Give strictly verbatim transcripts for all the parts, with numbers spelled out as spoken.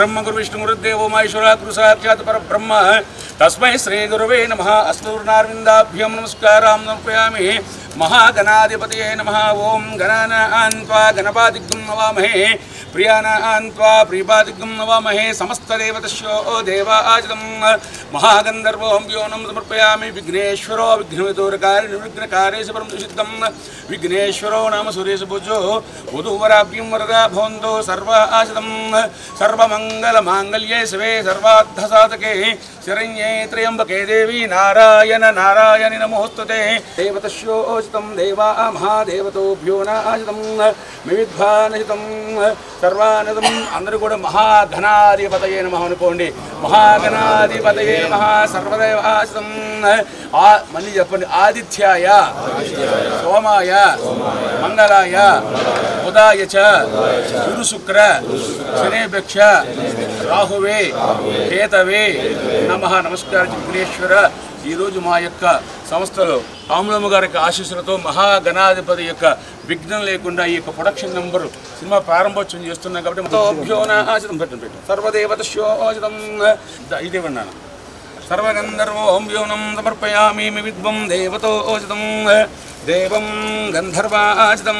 ब्रह्म गुरु विष्णु गुरुदेवो महेश्वर गुरु साक्षात् परब्रह्म तस्मै श्री गुरुवे नमः। अस्मदूर्णारविन्दाभ्यां नमस्कारां समर्पयामि। महागणाधिपतये नमः। ओं गणानां त्वा गणपादिग्गं नवामहे प्रियानां त्वा प्रियपादिग्गं नवामहे। समस्तदेवतस्यो देवाजितं महागन्धर्वों व्योनं समर्पयामि। विघ्नेश्वरो विघ्नविदूरकारि निर्विघ्नकार्येषु परं सिद्धं विघ्नेश्वरो नाम सुरेशभुजो वधूवराभ्यं वरदा भवन्तु सर्वाजितं सर्वमङ्गलमाङ्गल्ये शिवे सर्वार्थसाधके शरण्ये त्र्यम्बके देवी नारायण नारायणि नमोस्तुते। देवतस्योचितं देवा महादेवतोभ्यो नाजितं विविद्भानहितं सर्वानदं అందరూ కూడా మహాగణాధిపతయే నమః అనుకోండి। మహాగణాధిపతయే నమః సర్వదేవాచితం ఆ మళ్ళీ చెప్పండి। ఆదిత్యాయ సోమాయ మంగళాయ బుధాయ చ గురు శుక్ర శనేభ్యక్ష రాహువే కేతవే నమః। నమస్కారం విఘ్నేశ్వర। ఈరోజు మా యొక్క సంస్థలో ఆమ్లమ్మ గారి యొక్క ఆశీస్సులతో మహాగణాధిపతి యొక్క విఘ్నం లేకుండా ఈ యొక్క ప్రొడక్షన్ నెంబర్ సినిమా ప్రారంభోత్సవం చేస్తున్నాం కాబట్టి ఆశితం పెట్టండి పెట్టండి సర్వదేవతశోచితం ఇదేవన్నాను సర్వగంధర్వోం వ్యోనం సమర్పయామి విద్వం దేవతోచితం దేవం గంధర్వాచితం।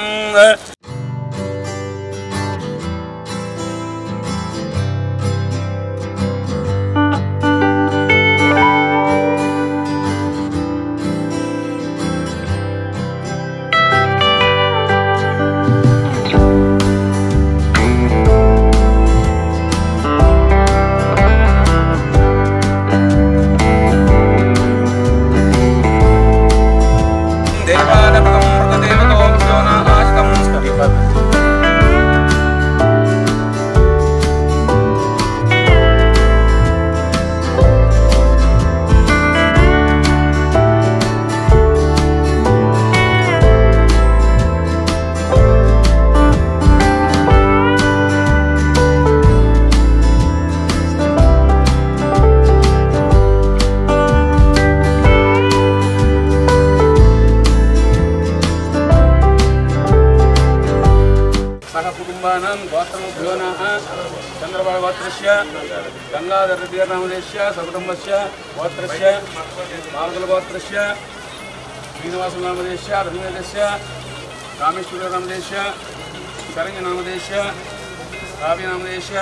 गोत्रभ्यो नमः। चंद्रबाबु गोत्रस्य गंगाधर नामदेश्य सकुटुंबस्य गोत्रस्य मार्गल गोत्रस्य श्रीनिवास नामदेश्य रविदेश्य रामेश्वर नामदेश्य शरण्य नामदेश्य काव्य नामदेश्य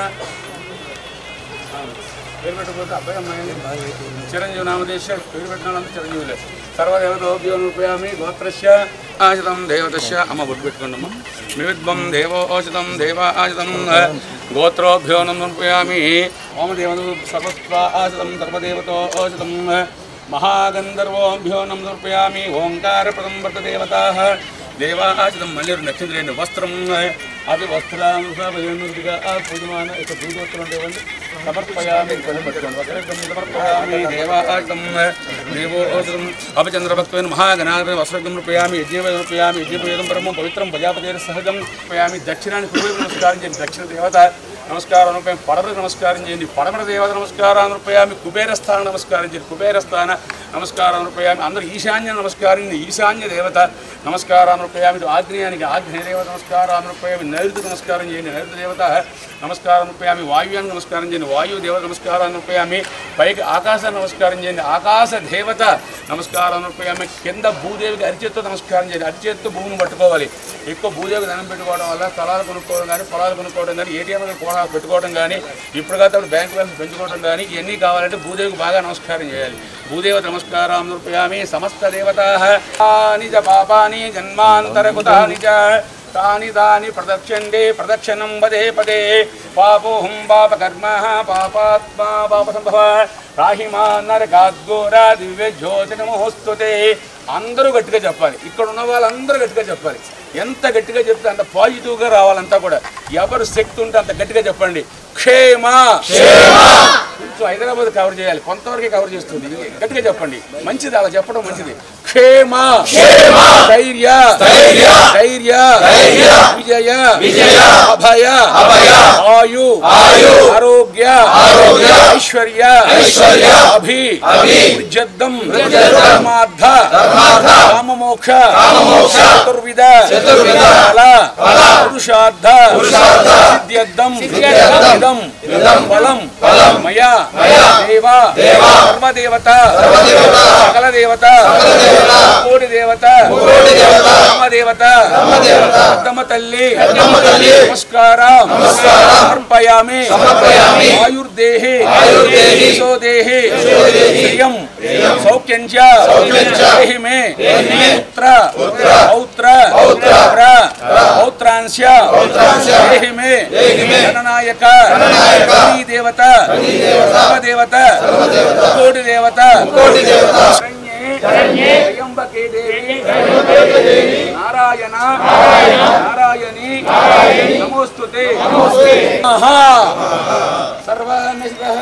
పేరు పెట్టకపోతే అబ్బాయి అమ్మాయి చిరంజీవి నామదేశ పేరు పెట్టినాలంటే చిరంజీవులే। సర్వదేవతోభ్యో నృపయామి గోత్రస్య ఆచితం దేవతస్య అమ్మ బొట్టు పెట్టుకోండమ్మ। వివిద్వం దేవోచితం దేవాచితం గోత్రోభ్యో నృపయామి। ఓమదేవను సర్వస్వ ఆచితం సర్వదేవతోచితం మహాగంధర్వోభ్యో నృపయామి। ఓంకార ప్రథం వర్త దేవతాః దేవాచితం మళ్ళీ నక్షత్రేణి వస్త్రం అవి వస్త్రానుసారిగా పూజమాన ఇక పూజోత్తరం దేవండి సమర్పయామి సమర్పయామి దేవాచితం దేవోచితం అపచంద్రభక్తమైన మహాగణాధిపతి వస్త్రం నృపయామి యజ్ఞ నృపయామి యజ్ఞపేదం పరమం పవిత్రం ప్రజాపతి సహజం నృపయామి। దక్షిణాన్ని పూర్వ నమస్కారం చేయండి దక్షిణ దేవత నమస్కారం రూపాయి పడమర నమస్కారం చేయండి పడమర దేవత నమస్కారం రూపాయామి। కుబేరస్థాన నమస్కారం చేయండి కుబేరస్థాన నమస్కారం రూపాయామి। అందరూ ఈశాన్య నమస్కారం ఈశాన్య దేవత నమస్కారం రూపాయామి। ఆగ్నేయానికి ఆగ్నేయ దేవత నమస్కారం రూపాయామి। నైరుతి నమస్కారం చేయండి నైరుతి దేవత నమస్కారం రూపాయామి। వాయువ్యానికి నమస్కారం చేయండి వాయు దేవత నమస్కారం రూపాయామి। పైకి ఆకాశాన్ని నమస్కారం చేయండి ఆకాశ దేవత నమస్కారం రూపాయామి। కింద భూదేవికి అరిచేత్తో నమస్కారం చేయండి అరిచేత్తో భూమిని పట్టుకోవాలి। ఎక్కువ భూదేవికి ధనం పెట్టుకోవడం వల్ల స్థలాలు కొనుక్కోవడం కానీ పొలాలు కొనుక్కోవడం కానీ ఏటీఎంలు కూడా పెట్టుకోవడం కానీ ఇప్పుడు కాదు బ్యాంకు బ్యాలెన్స్ పెంచుకోవడం కానీ ఇవన్నీ కావాలంటే భూదేవికి బాగా నమస్కారం చేయాలి। భూదేవత నమస్కారం నృపయామి। సమస్త దేవతాః నిజ పాపాని జన్మాంతరకృతాని చ తాని దాని ప్రదక్షిణే ప్రదక్షిణం పదే పదే పాపోహం పాపకర్మ పాపాత్మా పాప సంభవ రాహిమా నరకాద్ఘోరా దివ్య జ్యోతి నమోస్తుతే। అందరూ గట్టిగా చెప్పాలి ఇక్కడ ఉన్న వాళ్ళందరూ గట్టిగా చెప్పాలి। ఎంత గట్టిగా చెప్తే అంత పాజిటివ్గా రావాలంతా కూడా ఎవరు శక్తి ఉంటే అంత గట్టిగా చెప్పండి క్షేమ కొంచెం హైదరాబాద్ కవర్ చేయాలి కొంతవరకే కవర్ చేస్తుంది గట్టిగా చెప్పండి మంచిది అలా చెప్పడం మంచిది। క్షేమ ధైర్య ధైర్య విజయ అభయ ఆయు ఆరోగ్య ఐశ్వర్య ఐశ్వర్య అభి అభిజద్దం ధర్మార్థ కామ కామమోక్ష చతుర్విధ ఫల పురుషార్థ సిద్ధ్యర్థం ఇదం ఫలం మయా దేవ సర్వదేవత సకల దేవత కోటి దేవత రామదేవత పెద్దమ్మ తల్లి నమస్కారం సమర్పయామి ఆయుర్దేహి యశోదేహి శ్రియం సౌఖ్యం చ దేహి మే పుత్ర పౌత్ర ప్ర పౌత్రాంశ దేహి మే గణనాయక దేవత సర్వదేవత కోటి దేవత త్రయంబకే దేవి నారాయణ నారాయణి నమోస్తుతే సర్వనిష్ఠః.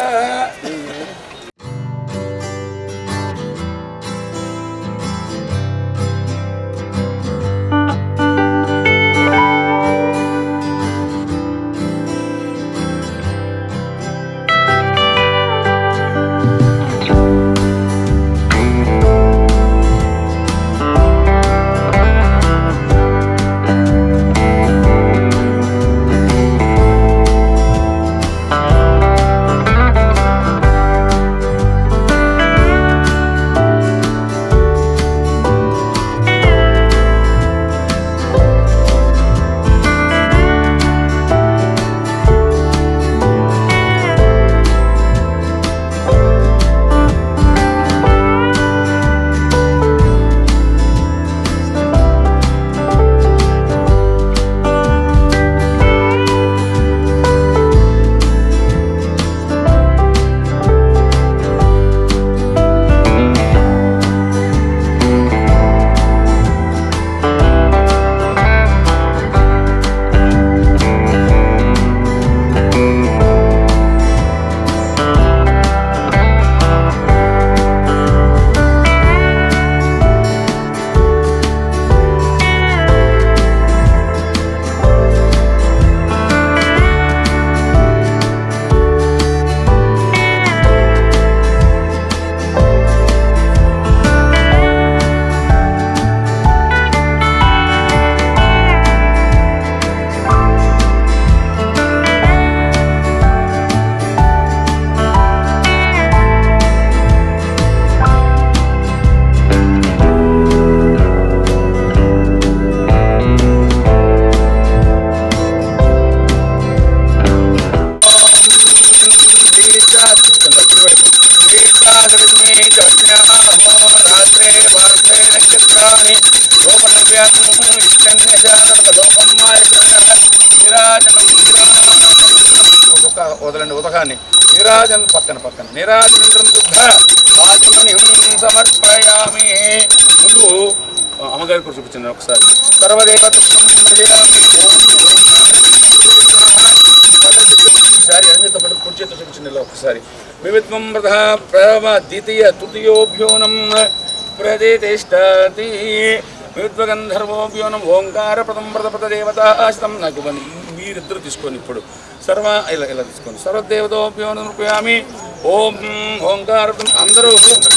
వదలండి ఉదకాన్ని నీరాజన్ పక్కన పక్కన నీరాజనంతరం దుగ్ధ ఆచమనిం సమర్పయామి. ముందు అమ్మగారి కూడా చూపించండి ఒకసారి. సర్వదేవత ఈసారి అంజత పట్టు కుడి చేత చూపించండి ఇలా ఒకసారి. వివిత్వం ప్రథ ప్రథమ ద్వితీయ తృతీయోభ్యోనం ప్రదేతిష్టతి విద్వగంధర్వోభ్యోనం ఓంకార ప్రథమ ప్రథపద దేవతాశ్తం. నాకు మీరిద్దరు తీసుకోండి ఇప్పుడు. సర్వ ఇలా ఇలా తీసుకోండి. సర్వదేవతోభ్యోనం నృపయామి. ఓం ఓంకార అందరూ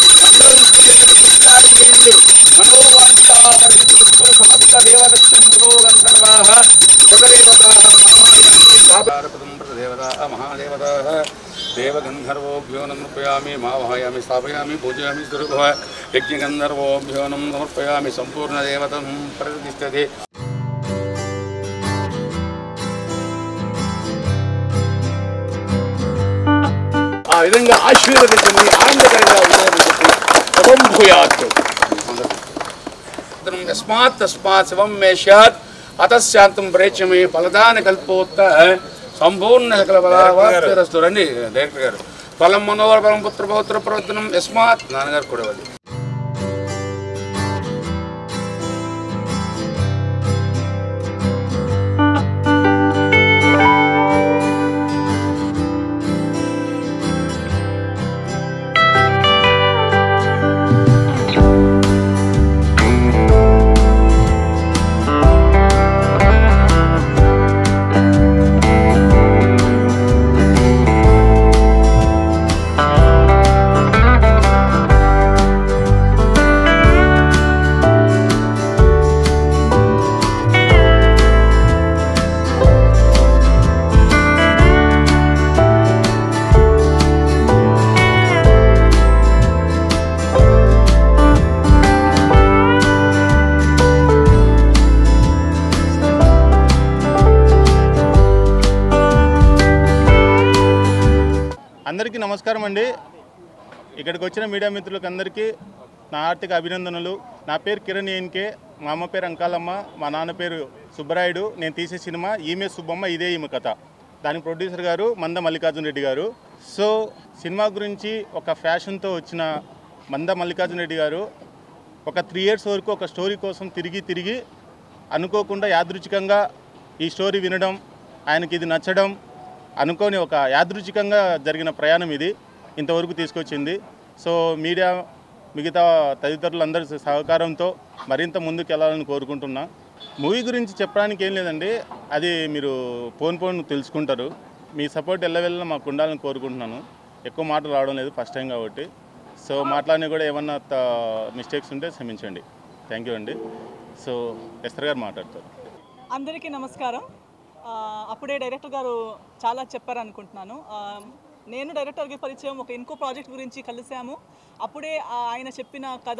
సమస్త దేవతో గంధర్వాః దేవతా మహాదేవతా దేవగంధర్వోభ్యో నమర్పయామి మావహయామి స్థాపయామి పూజయామి స్వరూప యజ్ఞగంధర్వోభ్యో నమర్పయామి. సంపూర్ణ దేవతం ప్రతిష్టతే. ఆ విధంగా ఆశీర్వదించండి, ఆనందకరంగా ఉండాలని చెప్పి భూయాత్. యస్మాత్ తస్మాత్ శివం మే స్యాత్ అతశాంతం ప్రేక్షమే ఫలదాన కల్పోత్త సంపూర్ణ సకల ఫలవాప్తిరస్తు. రండి డైరెక్టర్ గారు. ఫలం మనోహర ఫలం పుత్ర పౌత్ర ప్రవర్తనం యస్మాత్. నాన్నగారు కూడా అది. అందరికీ నమస్కారం అండి. ఇక్కడికి వచ్చిన మీడియా మిత్రులకు అందరికీ నా ఆర్థిక అభినందనలు. నా పేరు కిరణ్ ఎన్కే, మా అమ్మ పేరు అంకాలమ్మ, మా నాన్న పేరు సుబ్బరాయుడు. నేను తీసే సినిమా ఈమె సుబ్బమ్మ ఇదే ఈమె కథ. దాని ప్రొడ్యూసర్ గారు మంద మల్లికార్జున రెడ్డి గారు. సో సినిమా గురించి ఒక ఫ్యాషన్తో వచ్చిన మంద మల్లికార్జున రెడ్డి గారు ఒక త్రీ ఇయర్స్ వరకు ఒక స్టోరీ కోసం తిరిగి తిరిగి అనుకోకుండా యాదృచ్ఛికంగా ఈ స్టోరీ వినడం, ఆయనకి ఇది నచ్చడం, అనుకోని ఒక యాదృచ్ఛికంగా జరిగిన ప్రయాణం ఇది ఇంతవరకు తీసుకొచ్చింది. సో మీడియా మిగతా తదితరులందరి సహకారంతో మరింత ముందుకు వెళ్ళాలని కోరుకుంటున్నా. మూవీ గురించి చెప్పడానికి ఏం లేదండి, అది మీరు పోన్ పోన్ తెలుసుకుంటారు. మీ సపోర్ట్ ఎల్లవెళ్ళ మాకు ఉండాలని కోరుకుంటున్నాను. ఎక్కువ మాటలు రావడం లేదు, ఫస్ట్ టైం కాబట్టి. సో మాట్లాడినా కూడా ఏమన్నా మిస్టేక్స్ ఉంటే క్షమించండి. థ్యాంక్ యూ అండి. సో ఎస్తర్ గారు మాట్లాడతారు. అందరికీ నమస్కారం. అప్పుడే డైరెక్టర్ గారు చాలా చెప్పారనుకుంటున్నాను. నేను డైరెక్టర్కి పరిచయం ఒక ఇన్కో ప్రాజెక్ట్ గురించి కలిసాము. అప్పుడే ఆయన చెప్పిన కథ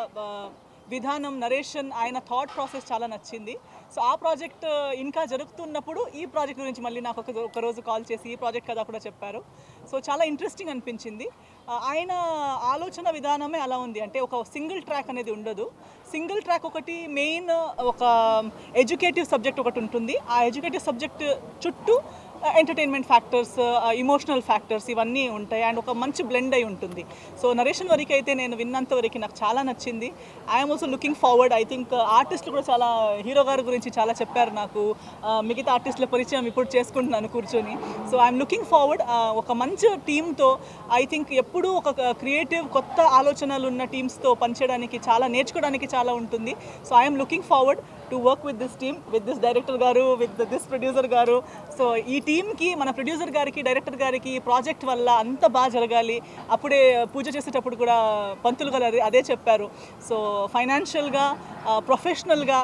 విధానం, నరేషన్, ఆయన థాట్ ప్రాసెస్ చాలా నచ్చింది. సో ఆ ప్రాజెక్ట్ ఇంకా జరుగుతున్నప్పుడు ఈ ప్రాజెక్ట్ గురించి మళ్ళీ నాకు ఒక ఒకరోజు కాల్ చేసి ఈ ప్రాజెక్ట్ కథ కూడా చెప్పారు. సో చాలా ఇంట్రెస్టింగ్ అనిపించింది. ఆయన ఆలోచన విధానమే అలా ఉంది. అంటే ఒక సింగిల్ ట్రాక్ అనేది ఉండదు. సింగిల్ ట్రాక్ ఒకటి మెయిన్, ఒక ఎడ్యుకేటివ్ సబ్జెక్ట్ ఒకటి ఉంటుంది. ఆ ఎడ్యుకేటివ్ సబ్జెక్ట్ చుట్టూ ఎంటర్టైన్మెంట్ ఫ్యాక్టర్స్, ఇమోషనల్ ఫ్యాక్టర్స్ ఇవన్నీ ఉంటాయి. అండ్ ఒక మంచి బ్లెండ్ అయి ఉంటుంది. సో నరేషన్ వరకు అయితే నేను విన్నంత వరకు నాకు చాలా నచ్చింది. I'm also looking forward. I think ఆర్టిస్టులు కూడా చాలా, హీరో గారి గురించి చాలా చెప్పారు నాకు. మిగతా ఆర్టిస్టుల పరిచయం ఇప్పుడు చేసుకుంటున్నాను కూర్చొని. So I'm looking forward. ఒక మంచి టీంతో, ఐ థింక్ ఎప్పుడూ ఒక క్రియేటివ్ కొత్త ఆలోచనలు ఉన్న టీమ్స్తో పనిచేయడానికి, చాలా నేర్చుకోవడానికి చాలా ఉంటుంది. So I'm looking forward to work with this team, with this director గారు, విత్ దిస్ ప్రొడ్యూసర్ గారు. సో ఈ టీమ్కి, మన ప్రొడ్యూసర్ గారికి, డైరెక్టర్ గారికి ఈ ప్రాజెక్ట్ వల్ల అంత బాగా జరగాలి. అప్పుడే పూజ చేసేటప్పుడు కూడా పంతులు గారు అదే అదే చెప్పారు. సో ఫైనాన్షియల్గా, ప్రొఫెషనల్గా,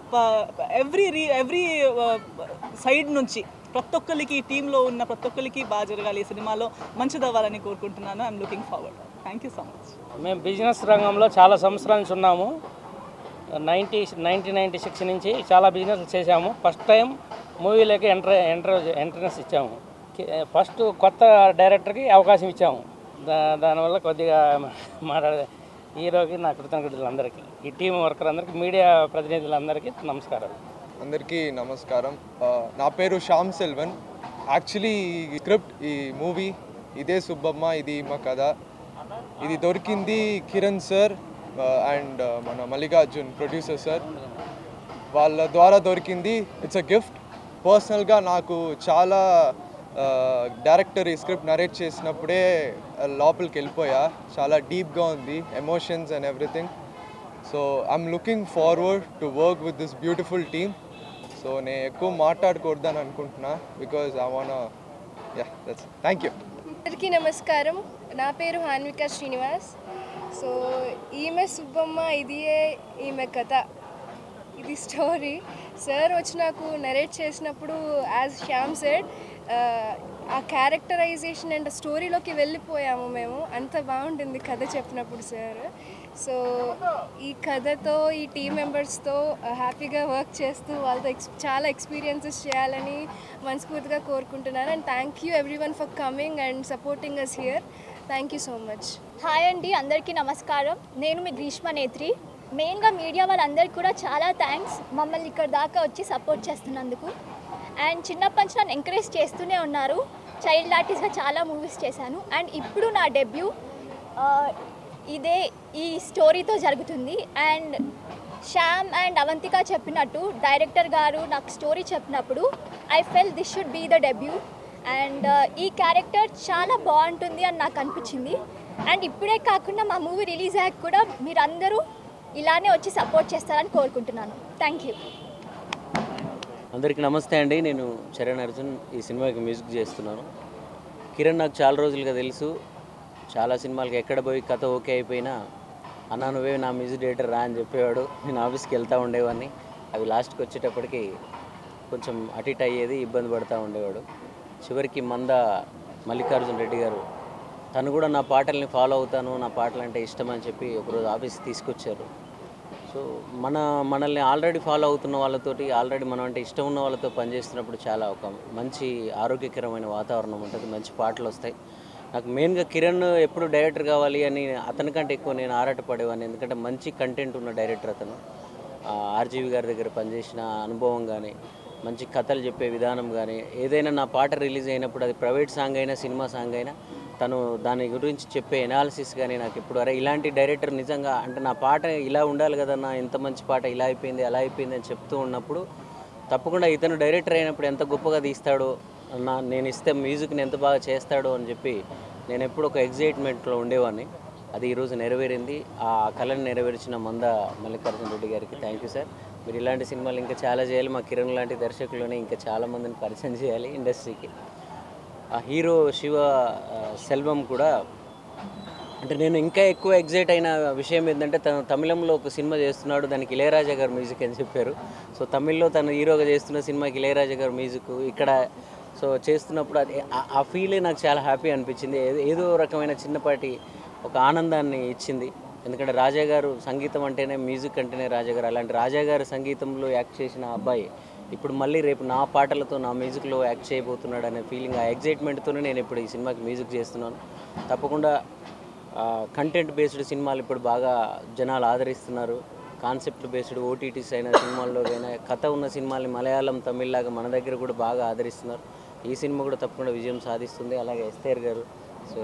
ఎవ్రీ రీ ఎవ్రీ సైడ్ నుంచి ప్రతి ఒక్కరికి, టీంలో ఉన్న ప్రతి ఒక్కరికి బాగా జరగాలి. ఈ సినిమాలో మంచిది అవ్వాలని కోరుకుంటున్నాను. I'm looking forward. Thank you so much. మేము బిజినెస్ రంగంలో చాలా సంవత్సరాల నుంచి ఉన్నాము. నైంటీ నైన్టీన్ నైంటీ సిక్స్ నుంచి చాలా బిజినెస్ చేసాము. ఫస్ట్ టైం మూవీలోకి ఎంటర్ ఎంటర్ ఎంట్రన్స్ ఇచ్చాము. ఫస్ట్ కొత్త డైరెక్టర్కి అవకాశం ఇచ్చాము. దా దానివల్ల కొద్దిగా మాట్లాడే హీరోకి నా కృతజ్ఞతలు అందరికీ, ఈ టీం వర్కర్ అందరికీ, మీడియా ప్రతినిధులందరికీ నమస్కారం. అందరికీ నమస్కారం. నా పేరు శ్యామ్ సెల్వన్. యాక్చువల్లీ ఈ స్క్రిప్ట్, ఈ మూవీ ఇదే సుబ్బమ్మ ఇది మా కథ, ఇది దొరికింది కిరణ్ సార్ అండ్ మన మల్లికార్జున్ ప్రొడ్యూసర్ సార్ వాళ్ళ ద్వారా దొరికింది. It's a gift. పర్సనల్గా నాకు చాలా డైరెక్టర్ ఈ స్క్రిప్ట్ నరేట్ చేసినప్పుడే లోపలికి వెళ్ళిపోయా. చాలా డీప్గా ఉంది, emotions and everything. So I'm looking forward to work with this beautiful team. So నేను ఎక్కువ మాట్లాడకూడదని అనుకుంటున్నా, because I want ya that's thank you. అందరికీ నమస్కారం. నా పేరు హాన్విక శ్రీనివాస్. సో ఈమె సుబ్బమ్మ ఇదియే ఈమె కథ, ఇది స్టోరీ. సార్ వచ్చి నాకు నరేట్ చేసినప్పుడు యాజ్ శ్యామ్ సెడ్, ఆ క్యారెక్టరైజేషన్ అండ్ స్టోరీలోకి వెళ్ళిపోయాము మేము. అంత బాగుంటుంది కథ చెప్పినప్పుడు సార్. సో ఈ కథతో, ఈ టీమ్ మెంబర్స్తో హ్యాపీగా వర్క్ చేస్తూ వాళ్ళతో ఎక్స్ చాలా ఎక్స్పీరియన్సెస్ చేయాలని మనస్ఫూర్తిగా కోరుకుంటున్నాను. And thank you everyone for coming and supporting us here. Thank you so much. Hi అండి, అందరికీ నమస్కారం. నేను మీ గ్రీష్మ నేత్రి. మెయిన్గా మీడియా వాళ్ళందరికీ కూడా చాలా థ్యాంక్స్, మమ్మల్ని ఇక్కడ దాకా వచ్చి సపోర్ట్ చేస్తున్నందుకు. అండ్ చిన్నప్పటి నుంచి నన్ను ఎంకరేజ్ చేస్తూనే ఉన్నారు. చైల్డ్ ఆర్టిస్ట్గా చాలా మూవీస్ చేశాను. అండ్ ఇప్పుడు నా డెబ్యూ ఇదే ఈ స్టోరీతో జరుగుతుంది. అండ్ శ్యామ్ అండ్ అవంతిక చెప్పినట్టు డైరెక్టర్ గారు నాకు స్టోరీ చెప్పినప్పుడు I felt this should be the debut. And ఈ క్యారెక్టర్ చాలా బాగుంటుంది అని నాకు అనిపించింది. అండ్ ఇప్పుడే కాకుండా మా మూవీ రిలీజ్ అయ్యాక కూడా మీరందరూ ఇలానే వచ్చి సపోర్ట్ చేస్తారని కోరుకుంటున్నాను. Thank you. అందరికీ నమస్తే అండి. నేను చరణ్ అర్జున్, ఈ సినిమాకి మ్యూజిక్ చేస్తున్నాను. కిరణ్ నాకు చాలా రోజులుగా తెలుసు. చాలా సినిమాలకి ఎక్కడ పోయి కథ ఓకే అయిపోయినా అన్నా నువ్వే నా మ్యూజిక్ డైరెక్టర్ రా అని చెప్పేవాడు. నేను ఆఫీస్కి వెళ్తూ ఉండేవాడిని. అవి లాస్ట్కి వచ్చేటప్పటికి కొంచెం అటు ఇటు అయ్యేది, ఇబ్బంది పడుతూ ఉండేవాడు. చివరికి మంద మల్లికార్జున రెడ్డి గారు తను కూడా నా పాటల్ని ఫాలో అవుతాను, నా పాటలు అంటే ఇష్టం అని చెప్పి ఒకరోజు ఆఫీస్కి తీసుకొచ్చారు. సో మన మనల్ని ఆల్రెడీ ఫాలో అవుతున్న వాళ్ళతోటి, ఆల్రెడీ మనం అంటే ఇష్టం ఉన్న వాళ్ళతో పనిచేస్తున్నప్పుడు చాలా ఒక మంచి ఆరోగ్యకరమైన వాతావరణం ఉంటుంది, మంచి పాటలు వస్తాయి. నాకు మెయిన్గా కిరణ్ ఎప్పుడు డైరెక్టర్ కావాలి అని అతనికంటే ఎక్కువ నేను ఆరాటపడేవాడిని. ఎందుకంటే మంచి కంటెంట్ ఉన్న డైరెక్టర్ అతను. ఆర్జీవి గారి దగ్గర పనిచేసిన అనుభవం కానీ, మంచి కథలు చెప్పే విధానం కానీ, ఏదైనా నా పాట రిలీజ్ అయినప్పుడు అది ప్రైవేట్ సాంగ్ అయినా సినిమా సాంగ్ అయినా తను దాని గురించి చెప్పే ఎనాలిసిస్ కానీ నాకు ఇప్పుడు అరే ఇలాంటి డైరెక్టర్ నిజంగా అంటే నా పాట ఇలా ఉండాలి కదన్నా, ఎంత మంచి పాట ఇలా అయిపోయింది అలా అయిపోయింది అని చెప్తూ ఉన్నప్పుడు తప్పకుండా ఇతను డైరెక్టర్ అయినప్పుడు ఎంత గొప్పగా తీస్తాడో, నా నేను ఇస్తే మ్యూజిక్ని ఎంత బాగా చేస్తాడో అని చెప్పి నేను ఎప్పుడు ఒక ఎగ్జైట్మెంట్లో ఉండేవాడిని. అది ఈరోజు నెరవేరింది. ఆ కళను నెరవేర్చిన మంద మల్లికార్జున రెడ్డి గారికి థ్యాంక్ యూ సార్. మీరు ఇలాంటి సినిమాలు ఇంకా చాలా చేయాలి. మా కిరణ్ లాంటి దర్శకులని ఇంకా చాలామందిని పరిచయం చేయాలి ఇండస్ట్రీకి. ఆ హీరో శివ సెల్వం కూడా అంటే నేను ఇంకా ఎక్కువ ఎగ్జైట్ అయిన విషయం ఏంటంటే తను తమిళంలో ఒక సినిమా చేస్తున్నాడు, దానికి ఇళయరాజా గారు మ్యూజిక్ అని చెప్పారు. సో తమిళ్లో తను హీరోగా చేస్తున్న సినిమాకి ఇళయరాజా గారు మ్యూజిక్ ఇక్కడ సో చేస్తున్నప్పుడు అది ఆ ఫీలే నాకు చాలా హ్యాపీ అనిపించింది. ఏదో రకమైన చిన్నపాటి ఒక ఆనందాన్ని ఇచ్చింది. ఎందుకంటే రాజా గారు సంగీతం అంటేనే మ్యూజిక్ అంటేనే రాజా గారు, అలాంటి రాజా గారు సంగీతంలో యాక్ట్ చేసిన అబ్బాయి ఇప్పుడు మళ్ళీ రేపు నా పాటలతో నా మ్యూజిక్లో యాక్ట్ చేయబోతున్నాడు అనే ఫీలింగ్, ఆ ఎగ్జైట్మెంట్తోనే నేను ఇప్పుడు ఈ సినిమాకి మ్యూజిక్ చేస్తున్నాను. తప్పకుండా కంటెంట్ బేస్డ్ సినిమాలు ఇప్పుడు బాగా జనాలు ఆదరిస్తున్నారు. కాన్సెప్ట్ బేస్డ్ ఓటీటీస్ అయిన సినిమాల్లో అయినా కథ ఉన్న సినిమాల్ని మలయాళం తమిళ్లాగా మన దగ్గర కూడా బాగా ఆదరిస్తున్నారు. ఈ సినిమా కూడా తప్పకుండా విజయం సాధిస్తుంది. అలాగే ఎస్తేర్ గారు, సో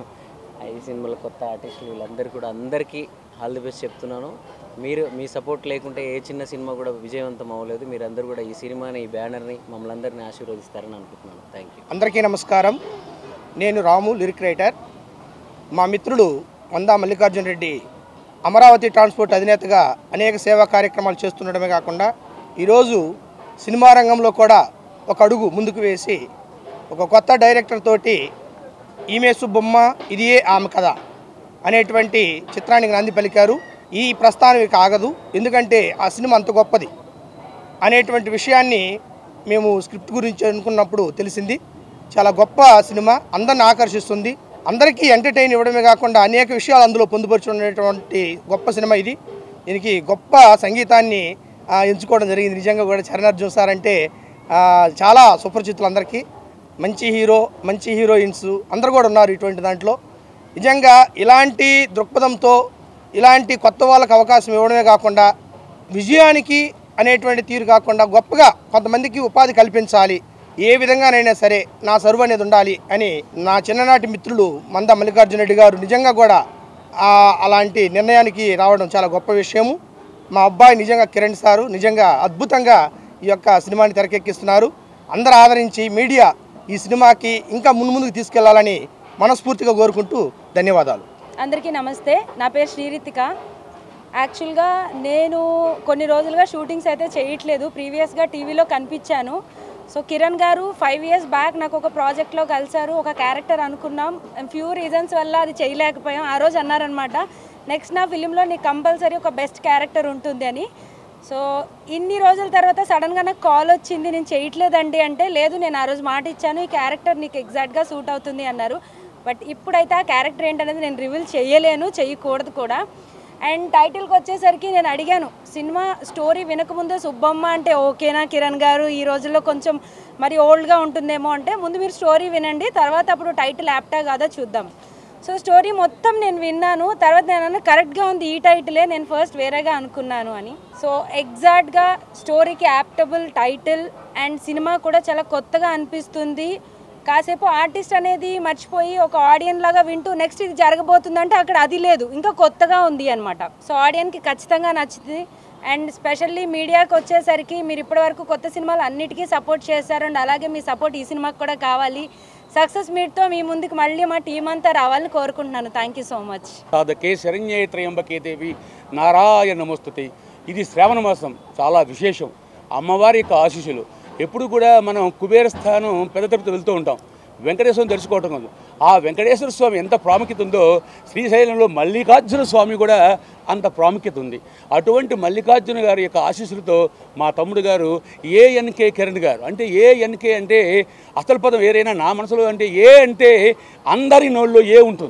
ఈ సినిమాలో కొత్త ఆర్టిస్టులు వీళ్ళందరూ కూడా అందరికీ ఆల్ ది బెస్ట్ చెప్తున్నాను. మీరు మీ సపోర్ట్ లేకుంటే ఏ చిన్న సినిమా కూడా విజయవంతం అవ్వలేదు. మీరందరూ కూడా ఈ సినిమాని ఈ బ్యానర్ని మమ్మల్ని అందరినీ ఆశీర్వదిస్తారని అనుకుంటున్నాను. Thank you. అందరికీ నమస్కారం. నేను రాము, లిరిక్ రైటర్. మా మిత్రుడు మందా మల్లికార్జున రెడ్డి అమరావతి ట్రాన్స్పోర్ట్ అధినేతగా అనేక సేవా కార్యక్రమాలు చేస్తుండడమే కాకుండా ఈరోజు సినిమా రంగంలో కూడా ఒక అడుగు ముందుకు వేసి ఒక కొత్త డైరెక్టర్ తోటి ఈమె సుబ్బమ్మ ఇదియే ఆమె కథ అనేటువంటి చిత్రానికి నాంది పలికారు. ఈ ప్రస్థానం ఇక ఆగదు, ఎందుకంటే ఆ సినిమా అంత గొప్పది అనేటువంటి విషయాన్ని మేము స్క్రిప్ట్ గురించి అనుకున్నప్పుడు తెలిసింది. చాలా గొప్ప సినిమా, అందరిని ఆకర్షిస్తుంది. అందరికీ ఎంటర్టైన్ ఇవ్వడమే కాకుండా అనేక విషయాలు అందులో పొందుపరుచుకునేటువంటి గొప్ప సినిమా ఇది. దీనికి గొప్ప సంగీతాన్ని ఎంచుకోవడం జరిగింది. నిజంగా కూడా చరణ్ అర్జున్ సార్ అంటే చాలా సుపరిచితులు అందరికీ. మంచి హీరో, మంచి హీరోయిన్స్ అందరు కూడా ఉన్నారు ఇటువంటి దాంట్లో. నిజంగా ఇలాంటి దృక్పథంతో ఇలాంటి కొత్త వాళ్ళకి అవకాశం ఇవ్వడమే కాకుండా విజయానికి అనేటువంటి తీరు కాకుండా గొప్పగా కొంతమందికి ఉపాధి కల్పించాలి, ఏ విధంగానైనా సరే నా సర్వ్ అనేది ఉండాలి అని నా చిన్ననాటి మిత్రులు మంద మల్లికార్జున రెడ్డి గారు నిజంగా కూడా అలాంటి నిర్ణయానికి రావడం చాలా గొప్ప విషయము. మా అబ్బాయి నిజంగా కిరణ్ సారు నిజంగా అద్భుతంగా ఈ యొక్క సినిమాని తెరకెక్కిస్తున్నారు. అందరూ ఆదరించి మీడియా ఈ సినిమాకి ఇంకా మున్ముందుకు తీసుకెళ్లాలని మనస్ఫూర్తిగా కోరుకుంటూ ధన్యవాదాలు. అందరికీ నమస్తే. నా పేరు శ్రీరితిక. యాక్చువల్గా నేను కొన్ని రోజులుగా షూటింగ్స్ అయితే చేయట్లేదు, ప్రీవియస్గా టీవీలో కనిపించాను. సో కిరణ్ గారు ఫైవ్ ఇయర్స్ బ్యాక్ నాకు ఒక ప్రాజెక్ట్లో కలిసారు, ఒక క్యారెక్టర్ అనుకున్నాం, ఫ్యూ రీజన్స్ వల్ల అది చేయలేకపోయాం. ఆ రోజు అన్నారనమాట, నెక్స్ట్ నా ఫిలింలో నీకు కంపల్సరీ ఒక బెస్ట్ క్యారెక్టర్ ఉంటుంది అని. సో ఇన్ని రోజుల తర్వాత సడన్గా నాకు కాల్ వచ్చింది, నేను చేయట్లేదండి అంటే, లేదు నేను ఆ రోజు మాట ఇచ్చాను, ఈ క్యారెక్టర్ నీకు ఎగ్జాక్ట్గా సూట్ అవుతుంది అన్నారు. బట్ ఇప్పుడైతే ఆ క్యారెక్టర్ ఏంటనేది నేను రివీల్ చేయలేను, చేయకూడదు కూడా. అండ్ టైటిల్కి వచ్చేసరికి నేను అడిగాను, సినిమా స్టోరీ వినకముందే సుబ్బమ్మ అంటే ఓకేనా కిరణ్ గారు, ఈ రోజుల్లో కొంచెం మరి ఓల్డ్గా ఉంటుందేమో అంటే, ముందు మీరు స్టోరీ వినండి, తర్వాత అప్పుడు టైటిల్ యాప్టా కాదా చూద్దాం. సో స్టోరీ మొత్తం నేను విన్నాను, తర్వాత నేను కరెక్ట్గా ఉంది ఈ టైటిలే, నేను ఫస్ట్ వేరేగా అనుకున్నాను అని. సో ఎగ్జాక్ట్గా స్టోరీకి యాప్టబుల్ టైటిల్ అండ్ సినిమా కూడా చాలా కొత్తగా అనిపిస్తుంది. కాసేపు ఆర్టిస్ట్ అనేది మర్చిపోయి ఒక ఆడియన్ లాగా వింటూ నెక్స్ట్ ఇది జరగబోతుందంటే అక్కడ అది లేదు, ఇంకా కొత్తగా ఉంది అనమాట. సో ఆడియన్కి ఖచ్చితంగా నచ్చుతుంది. అండ్ స్పెషల్లీ మీడియాకి వచ్చేసరికి మీరు ఇప్పటివరకు కొత్త సినిమాలు అన్నిటికీ సపోర్ట్ చేశారు, అండ్ అలాగే మీ సపోర్ట్ ఈ సినిమాకి కూడా కావాలి. సక్సెస్ మీట్తో మీ ముందుకు మళ్ళీ మా టీం అంతా రావాలని కోరుకుంటున్నాను. Thank you so much. సాధకే శరణ్యే త్రయంబకే దేవి నారాయణ నమస్తుతే. ఇది శ్రావణ మాసం చాలా విశేషం. అమ్మవారి యొక్క ఆశీస్సులు ఎప్పుడు కూడా మనం కుబేర స్థానం పెద్ద తిరుపతి వెళ్తూ ఉంటాం, వెంకటేశ్వరం తెలుసుకోవటం కాదు. ఆ వెంకటేశ్వర స్వామి ఎంత ప్రాముఖ్యత ఉందో శ్రీశైలంలో మల్లికార్జున స్వామి కూడా అంత ప్రాముఖ్యత ఉంది. అటువంటి మల్లికార్జున గారి యొక్క ఆశీస్సులతో మా తమ్ముడు గారు ఏఎన్కే కిరణ్ గారు, అంటే ఏఎన్కే అంటే అసలు పదం వేరైనా నా మనసులో అంటే ఏ అంటే అందరి నోళ్ళు ఏ ఉంటుంది,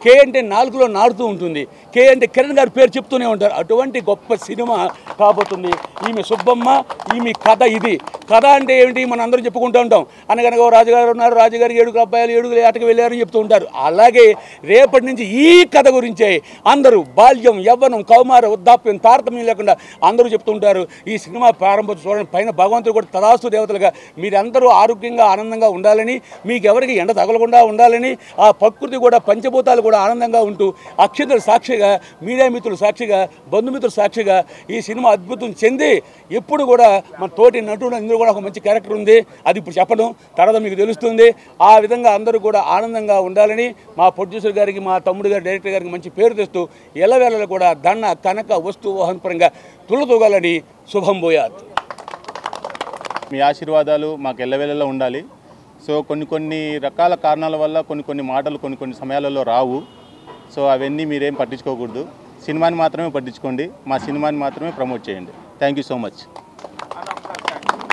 కే అంటే నాలుగులో నాడుతూ ఉంటుంది, కే అంటే కిరణ్ గారి పేరు చెప్తూనే ఉంటారు. అటువంటి గొప్ప సినిమా కాబోతుంది ఈమె సుబ్బమ్మ. ఈమె కథ ఇది. కథ అంటే ఏమిటి మనం అందరం చెప్పుకుంటూ ఉంటాం. అనగనగా రాజుగారు ఉన్నారు, రాజుగారు ఏడుగురు అబ్బాయిలు ఏడుగురు ఏటకు వెళ్ళారని చెప్తూ ఉంటారు. అలాగే రేపటి నుంచి ఈ కథ గురించే అందరూ బాల్యం, యవ్వనం, కౌమార, వృద్ధాప్యం తారతమ్యం లేకుండా అందరూ చెప్తుంటారు. ఈ సినిమా ప్రారంభం చూడండి, పైన భగవంతుడు కూడా తదాస్తు దేవతలుగా మీరందరూ ఆరోగ్యంగా ఆనందంగా ఉండాలని, మీకు ఎవరికి ఎండ తగలకుండా ఉండాలని, ఆ ప్రకృతి కూడా పంచభూతాలు కూడా ఆనందంగా ఉంటూ అక్షంతల సాక్షిగా, మీడియా మిత్రులు సాక్షిగా, బంధుమిత్రుల సాక్షిగా ఈ సినిమా అద్భుతం చెంది ఎప్పుడు కూడా మన తోటి నటుడు ఇందులో కూడా ఒక మంచి క్యారెక్టర్ ఉంది, అది ఇప్పుడు చెప్పడం తర్వాత మీకు తెలుస్తుంది. ఆ విధంగా అందరూ కూడా ఆనందంగా ఉండాలని మా ప్రొడ్యూసర్ గారికి, మా తమ్ముడు గారి డైరెక్టర్ గారికి మంచి పేరు తెస్తూ ఎల్లవేళలు కూడా ధన కనక వస్తు వాహనపరంగా తులతూగాలని శుభం పోయాత్. మీ ఆశీర్వాదాలు మాకు ఎల్లవేళలో ఉండాలి. సో కొన్ని కొన్ని రకాల కారణాల వల్ల కొన్ని కొన్ని మాటలు కొన్ని కొన్ని సమయాలలో రావు. సో అవన్నీ మీరేం పట్టించుకోకూడదు. సినిమాని మాత్రమే పట్టించుకోండి, మా సినిమాని మాత్రమే ప్రమోట్ చేయండి. Thank you so much.